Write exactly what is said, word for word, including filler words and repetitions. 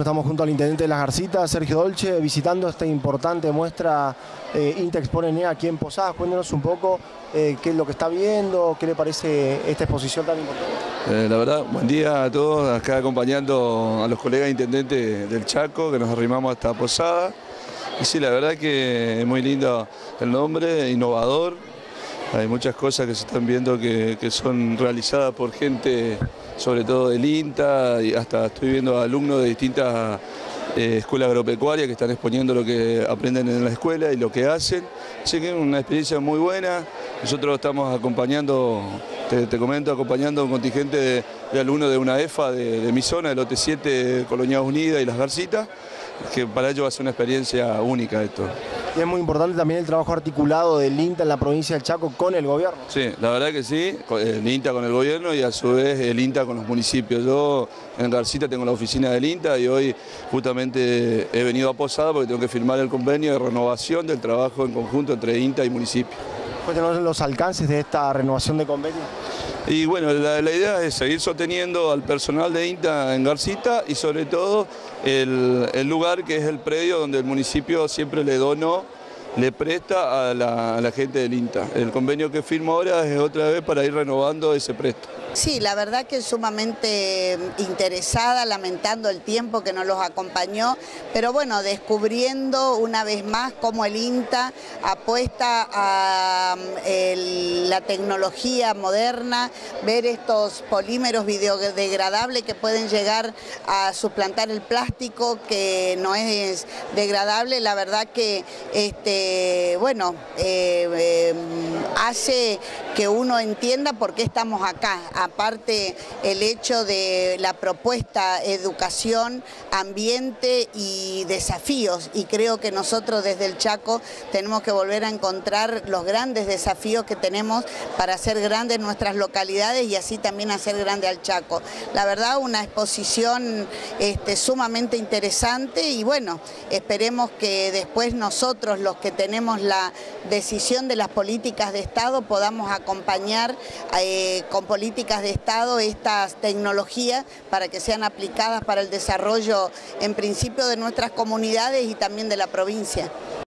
Estamos junto al intendente de Las Garcitas, Sergio Dolce, visitando esta importante muestra eh, INTA Expone N E A aquí en Posadas. Cuéntenos un poco eh, qué es lo que está viendo, qué le parece esta exposición tan importante. Eh, la verdad, buen día a todos, acá acompañando a los colegas intendentes del Chaco, que nos arrimamos hasta Posadas. Y sí, la verdad que es muy lindo el nombre, innovador. Hay muchas cosas que se están viendo que, que son realizadas por gente, sobre todo del INTA, y hasta estoy viendo alumnos de distintas eh, escuelas agropecuarias que están exponiendo lo que aprenden en la escuela y lo que hacen. Así que es una experiencia muy buena. Nosotros estamos acompañando, te, te comento, acompañando a un contingente de, de alumnos de una E F A de, de mi zona, del lote siete, Colonia Unida y Las Garcitas, que para ellos va a ser una experiencia única esto. Y es muy importante también el trabajo articulado del INTA en la provincia del Chaco con el gobierno. Sí, la verdad que sí, el INTA con el gobierno y a su vez el INTA con los municipios. Yo en Garcita tengo la oficina del INTA y hoy justamente he venido a Posadas porque tengo que firmar el convenio de renovación del trabajo en conjunto entre INTA y municipio. Cuéntenos los alcances de esta renovación de convenio. Y bueno, la, la idea es seguir sosteniendo al personal de INTA en Garcita y sobre todo el, el lugar que es el predio donde el municipio siempre le donó, le presta a la, a la gente del INTA. El convenio que firmo ahora es otra vez para ir renovando ese préstamo. Sí, la verdad que sumamente interesada, lamentando el tiempo que nos los acompañó, pero bueno, descubriendo una vez más cómo el INTA apuesta a el, la tecnología moderna, ver estos polímeros biodegradables que pueden llegar a suplantar el plástico, que no es degradable. La verdad que este, bueno, eh, eh, hace que uno entienda por qué estamos acá. Aparte el hecho de la propuesta educación, ambiente y desafíos, y creo que nosotros desde el Chaco tenemos que volver a encontrar los grandes desafíos que tenemos para hacer grandes nuestras localidades y así también hacer grande al Chaco. La verdad, una exposición este, sumamente interesante y bueno, esperemos que después nosotros, los que tenemos la decisión de las políticas de Estado, podamos acompañar eh, con políticas de Estado estas tecnologías para que sean aplicadas para el desarrollo en principio de nuestras comunidades y también de la provincia.